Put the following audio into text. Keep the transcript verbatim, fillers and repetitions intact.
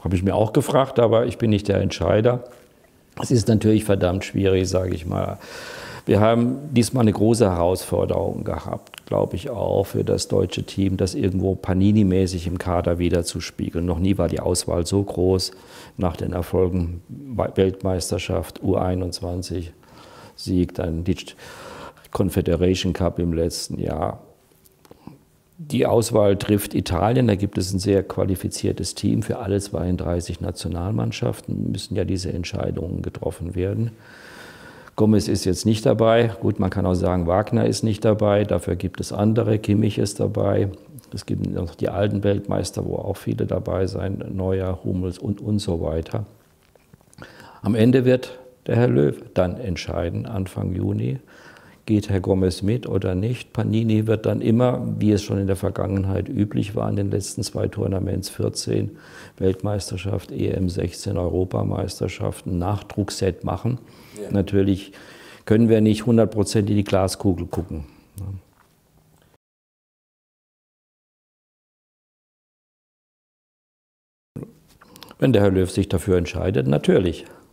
Habe ich mir auch gefragt, aber ich bin nicht der Entscheider. Es ist natürlich verdammt schwierig, sage ich mal. Wir haben diesmal eine große Herausforderung gehabt, glaube ich auch, für das deutsche Team, das irgendwo Panini-mäßig im Kader wiederzuspiegeln. Noch nie war die Auswahl so groß nach den Erfolgen Weltmeisterschaft, U einundzwanzig Sieg, dann die Confederation Cup im letzten Jahr. Die Auswahl trifft Italien, da gibt es ein sehr qualifiziertes Team. Für alle zweiunddreißig Nationalmannschaften müssen ja diese Entscheidungen getroffen werden. Gomez ist jetzt nicht dabei. Gut, man kann auch sagen, Wagner ist nicht dabei. Dafür gibt es andere. Kimmich ist dabei. Es gibt noch die alten Weltmeister, wo auch viele dabei sein. Neuer, Hummels und, und so weiter. Am Ende wird der Herr Löw dann entscheiden, Anfang Juni. Geht Herr Gomez mit oder nicht? Panini wird dann immer, wie es schon in der Vergangenheit üblich war, in den letzten zwei Tournaments, vierzehn Weltmeisterschaft, E M sechzehn, Europameisterschaft, ein Nachdruckset machen. Ja. Natürlich können wir nicht hundert Prozent in die Glaskugel gucken. Wenn der Herr Löw sich dafür entscheidet, natürlich.